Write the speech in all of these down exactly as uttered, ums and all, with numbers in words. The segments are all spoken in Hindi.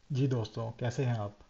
जी दोस्तों, कैसे हैं आप?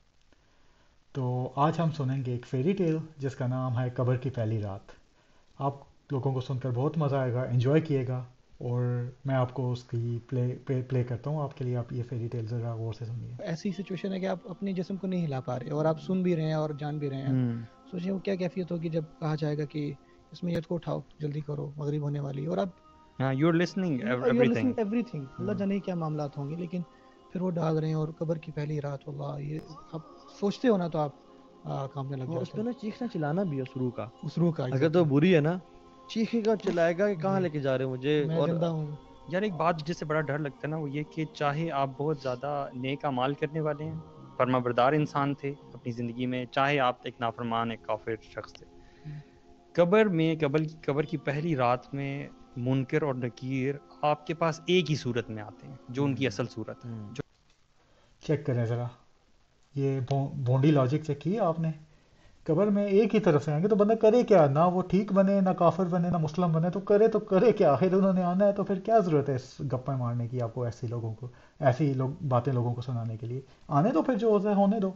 तो आज हम सुनेंगे एक फेरी टेल जिसका नाम है कबर की पहली रात। आप लोगों को सुनकर बहुत मज़ा आएगा, एंजॉय किएगा। और मैं आपको उसकी प्ले प्ले प्ले करता हूँ आपके लिए। आप ये फेरी टेल ज़रा गौर से सुनिए। ऐसी सिचुएशन है कि आप अपने जिस्म को नहीं हिला पा रहे और आप सुन भी रहे हैं और जान भी रहे हैं। हम्म। सोचिए वो क्या कैफियत होगी जब कहा जाएगा कि इस मैयत को उठाओ, जल्दी करो, मगरिब होने वाली है, और आप हाँ, you are listening you are listening everything. Everything. अल्लाह जाने क्या मामलात होंगे, लेकिन फिर वो डाल रहे हैं और कब्र की पहली रात, अल्लाह, ये आप सोचते हो ना तो आप आ, कांपने लग और जाते उसमें हो। ना चीखना चिल्लाना भी है उस रूह का। उस रूह का अगर तो एग्जैक्टली। बुरी है ना, चीखेगा चिल्लाएगा कि कहाँ जी, लेके जा रहे हो मुझे। मैं और जिंदा हूँ। यार, एक बात जिससे बड़ा डर लगता है ना, वो ये कि चाहे आप बहुत ज़्यादा नेक अमाल करने वाले हैं, फर्माबरदार इंसान थे अपनी ज़िंदगी में, चाहे आप एक नाफरमान, एक काफिर शख्स थे, कब्र में कब्र की कब्र की पहली रात में मुनकर और नकीर आपके पास एक ही सूरत में आते हैं, जो उनकी हम्म, असल सूरत है। हम्म। जो चेक करें ज़रा। ये भो, भोंडी लॉजिक चेक किया आपने? कबर में एक ही तरफ से आएंगे तो बंदा करे क्या? ना वो ठीक बने, ना काफिर बने, ना मुस्लिम बने, तो करे तो करे क्या? आखिर उन्होंने आना है तो फिर क्या ज़रूरत है इस गप्पे मारने की आपको, ऐसी लोगों को, ऐसी लोग बातें लोगों को सुनाने के लिए? आने दो फिर, जो होता है होने दो।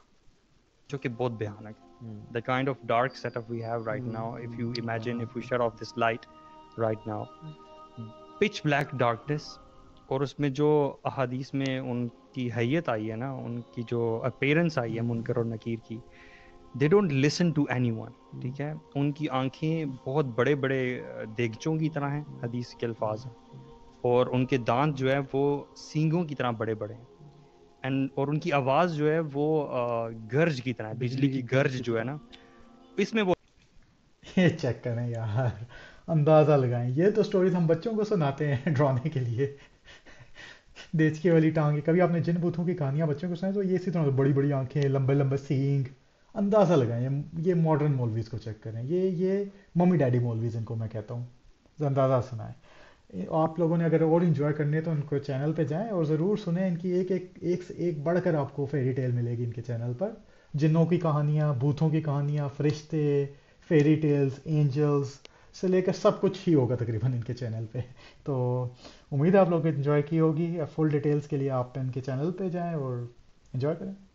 जो कि बहुत भयानक है। हम्म। The kind of dark setup we have right now, if you imagine, if we shut off this light right now, pitch black darkness, और उसमें जो अहादीस में उनकी हैयत आई है ना, उनकी जो अपीयरेंस आई है मुनकर और नकीर की, they don't listen to anyone. ठीक है, उनकी आंखें बहुत बड़े बड़े देगचों की तरह हैं, हदीस के अल्फाज हैं, और उनके दांत जो है वो सींगों की तरह बड़े बड़े हैं। एंड और उनकी आवाज़ जो है वो अ, गर्ज की तरह है, बिजली बिजली की की गर्ज गर्ज की जो है तरह। ना, इसमें वो ये चेक करें यार, अंदाज़ा लगाएं। ये तो स्टोरीज हम बच्चों को सुनाते हैं डराने के लिए। देचके वाली टांगे, कभी आपने जिन भूतों की कहानियां बच्चों को सुनाई तो ये इसी तरह, बड़ी बड़ी आंखें, लंबे लंबे सींग। अंदाज़ा लगाएं। ये ये मॉडर्न मौलवीज को चेक करें। ये ये मम्मी डैडी मौलवीज इनको मैं कहता हूँ। अंदाज़ा सुनाएं। ए- आप लोगों ने अगर और इन्जॉय करनी है तो उनको चैनल पे जाएं और ज़रूर सुने। इनकी एक एक एक से एक बढ़कर आपको फेरी टेल मिलेगी इनके चैनल पर। जिन्नों की कहानियाँ, भूतों की कहानियाँ, फरिश्ते, फेरी टेल्स, एंजल्स से लेकर सब कुछ ही होगा तकरीबन इनके चैनल पे। तो उम्मीद है आप लोग इन्जॉय की होगी। फुल डिटेल्स के लिए आप इनके चैनल पे जाएं और इन्जॉय करें।